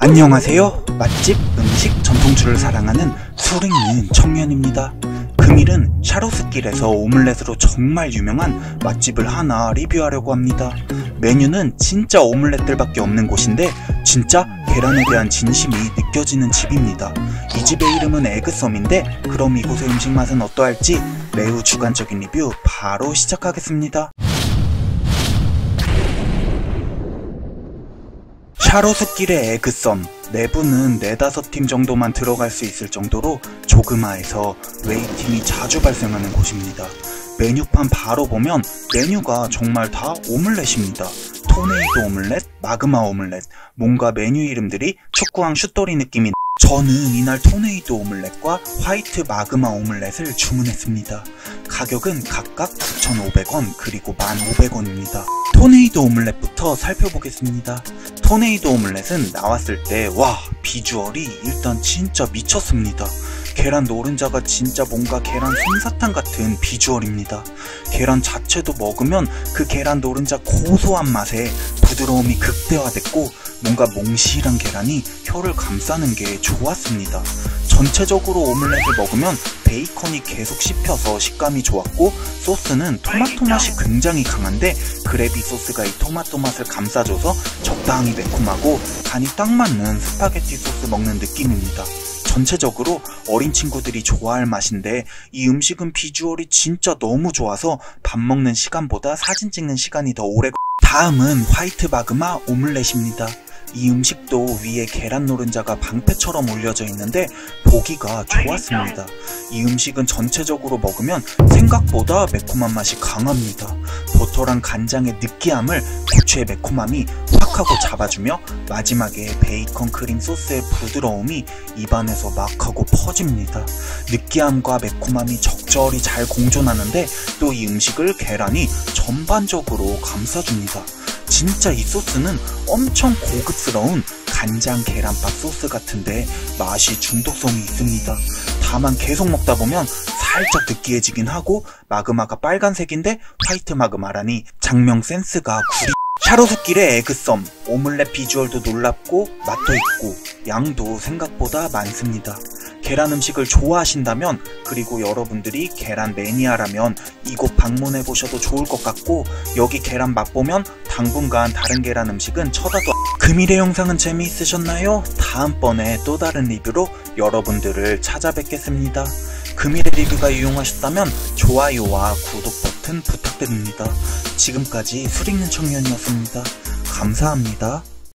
안녕하세요. 맛집, 음식, 전통주를 사랑하는 술 있는 청년입니다. 금일은 샤로스길에서 오믈렛으로 정말 유명한 맛집을 하나 리뷰하려고 합니다. 메뉴는 진짜 오믈렛들밖에 없는 곳인데 진짜 계란에 대한 진심이 느껴지는 집입니다. 이 집의 이름은 에그썸인데 그럼 이곳의 음식 맛은 어떠할지 매우 주관적인 리뷰 바로 시작하겠습니다. 샤로스길의 에그썸, 내부는 4-5팀 정도만 들어갈 수 있을 정도로 조그마해서 웨이팅이 자주 발생하는 곳입니다. 메뉴판 바로 보면 메뉴가 정말 다 오믈렛입니다. 토네이도 오믈렛, 마그마 오믈렛, 뭔가 메뉴 이름들이 축구왕 슛돌이 느낌이. 저는 이날 토네이도 오믈렛과 화이트 마그마 오믈렛을 주문했습니다. 가격은 각각 9,500원 그리고 1,500원입니다. 토네이도 오믈렛부터 살펴보겠습니다. 토네이도 오믈렛은 나왔을 때 와, 비주얼이 일단 진짜 미쳤습니다. 계란 노른자가 진짜 뭔가 계란 솜사탕 같은 비주얼입니다. 계란 자체도 먹으면 그 계란 노른자 고소한 맛에 부드러움이 극대화됐고 뭔가 몽실한 계란이 혀를 감싸는 게 좋았습니다. 전체적으로 오믈렛을 먹으면 베이컨이 계속 씹혀서 식감이 좋았고 소스는 토마토 맛이 굉장히 강한데 그래비 소스가 이 토마토 맛을 감싸줘서 적당히 매콤하고 간이 딱 맞는 스파게티 소스 먹는 느낌입니다. 전체적으로 어린 친구들이 좋아할 맛인데 이 음식은 비주얼이 진짜 너무 좋아서 밥 먹는 시간보다 사진 찍는 시간이 더 오래. 다음은 화이트 마그마 오믈렛입니다. 이 음식도 위에 계란 노른자가 방패처럼 올려져 있는데 보기가 좋았습니다. 이 음식은 전체적으로 먹으면 생각보다 매콤한 맛이 강합니다. 버터랑 간장의 느끼함을 고추의 매콤함이 확 하고 잡아주며 마지막에 베이컨 크림 소스의 부드러움이 입안에서 막 하고 퍼집니다. 느끼함과 매콤함이 적절히 잘 공존하는데 또 이 음식을 계란이 전반적으로 감싸줍니다. 진짜 이 소스는 엄청 고급스러운 간장 계란밥 소스 같은데 맛이 중독성이 있습니다. 다만 계속 먹다 보면 살짝 느끼해지긴 하고 마그마가 빨간색인데 화이트 마그마라니 장명 센스가 구리. 샤로스길의 에그썸, 오믈렛 비주얼도 놀랍고 맛도 있고 양도 생각보다 많습니다. 계란 음식을 좋아하신다면 그리고 여러분들이 계란 매니아라면 이곳 방문해 보셔도 좋을 것 같고 여기 계란 맛보면 당분간 다른 계란 음식은 쳐다도. 금일의 영상은 재미있으셨나요? 다음번에 또 다른 리뷰로 여러분들을 찾아뵙겠습니다. 금일의 리뷰가 유용하셨다면 좋아요와 구독 버튼 부탁드립니다. 지금까지 술 있는 청년이었습니다. 감사합니다.